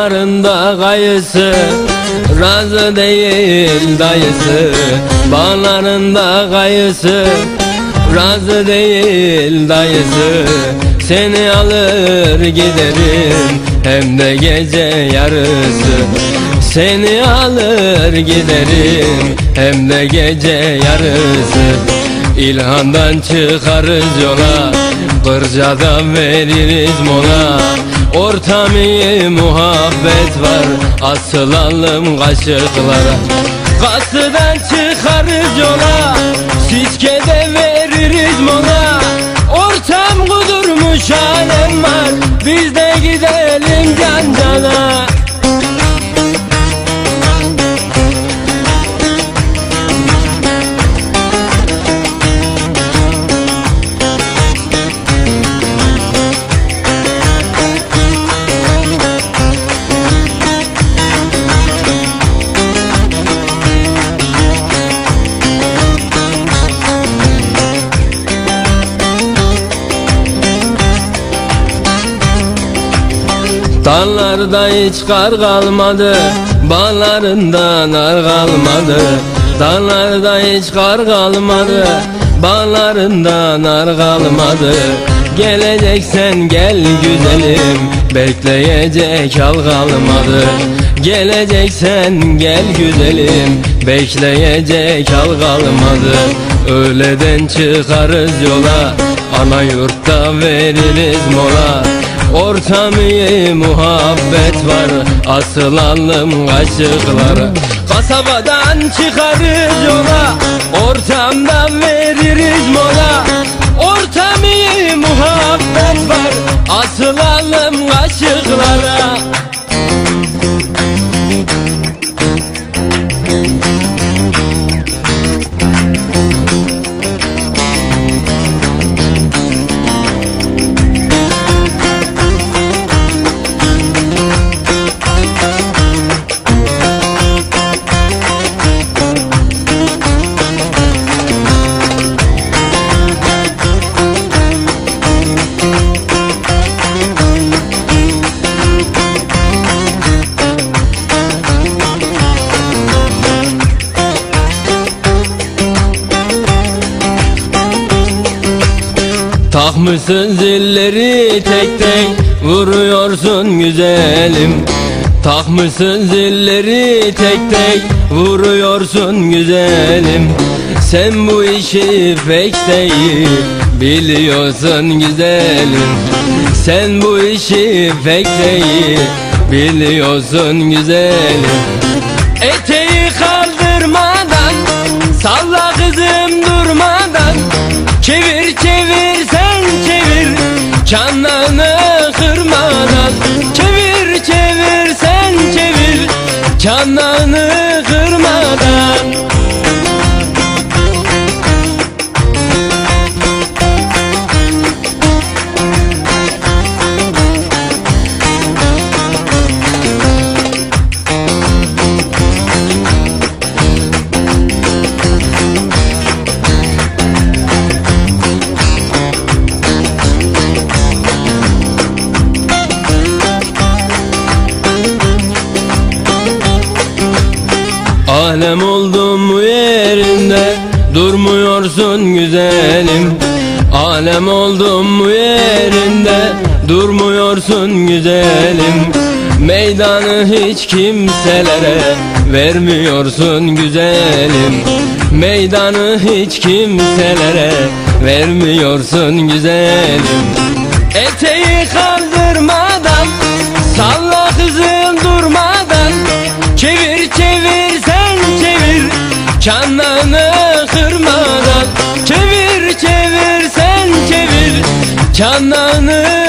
Bağlarında kayısı, razı değil dayısı. Bağlarında kayısı, razı değil dayısı. Seni alır giderim hem de gece yarısı. Seni alır giderim hem de gece yarısı. İlhandan çıkarız yola, Kırca'dan veririz mola. Ortam iyi muhabbet var, asılalım kaşıklara. Kasıdan çıkarız yola, Siskede veririz mola. Ortam kudurmuş alem var, biz de gidelim can cana. Dağlarda hiç kar kalmadı, bağlarında nar kalmadı. Dağlarda hiç kar kalmadı, bağlarında nar kalmadı. Geleceksen gel güzelim, bekleyecek hal kalmadı. Geleceksen gel güzelim, bekleyecek hal kalmadı. Öğleden çıkarız yola, ana yurtta veririz mola. Ortam iyi muhabbet var, asılalım kaşıklara. Kasabadan çıkarız yola, ortamdan veririz mola. Ortam iyi muhabbet var, asılalım kaşıklara. Takmışsın zilleri tek tek vuruyorsun güzelim. Takmışsın zilleri tek tek vuruyorsun güzelim. Sen bu işi pek değil biliyorsun güzelim. Sen bu işi pek değil biliyorsun güzelim. Eteği kaldırmadan, salla kızım durmadan. Çevir çevir sen çevir, çanağını kırmadan. Çevir çevir sen çevir, çanağını kırmadan. Alem oldum mu yerinde, durmuyorsun güzelim. Alem oldum mu yerinde, durmuyorsun güzelim. Meydanı hiç kimselere vermiyorsun güzelim. Meydanı hiç kimselere vermiyorsun güzelim. Eteği kaldırmadan, salla kızım durmadan. Çevir çevir sen çevir, çanağını kırmadan. Çevir çevir sen çevir, çanağını